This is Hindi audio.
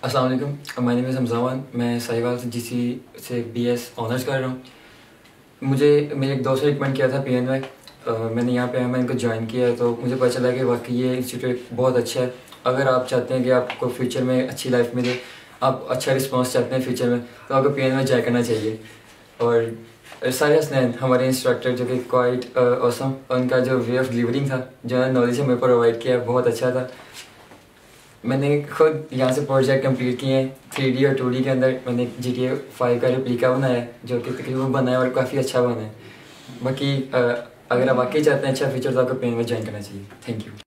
अस्सलाम वालेकुम, माय नेम इज़ हमज़ावान। मैं साहिवाल से जीसी से बीएस ऑनर्स कर रहा हूँ। मुझे मेरे एक दोस्त ने रिकमेंड किया था पीएनवाई। मैंने यहाँ पे मैं इनको ज्वाइन किया है तो मुझे पता चला कि वाकई ये इंस्टीट्यूट बहुत अच्छा है। अगर आप चाहते हैं कि आपको फ्यूचर में अच्छी लाइफ मिले, आप अच्छा रिस्पॉन्स चाहते हैं फ्यूचर में, तो आपको पीएनवाई ज्वाइन करना चाहिए। और सारे हसनैन हमारे इंस्ट्रक्टर जो कि क्वाइट ऑसम, उनका जो वे ऑफ डिलीवरिंग था, जो नॉलेज हमें प्रोवाइड किया, बहुत अच्छा था। मैंने खुद यहाँ से प्रोजेक्ट कंप्लीट किए हैं 3D और 2D के अंदर। मैंने GTA 5 का रेप्लिका बनाया है जो कि तकरीबन बना है और काफ़ी अच्छा बना है। बाकी अगर आप वाकई चाहते हैं अच्छा फीचर तो आपको PNY ज्वाइन करना चाहिए। Thank you.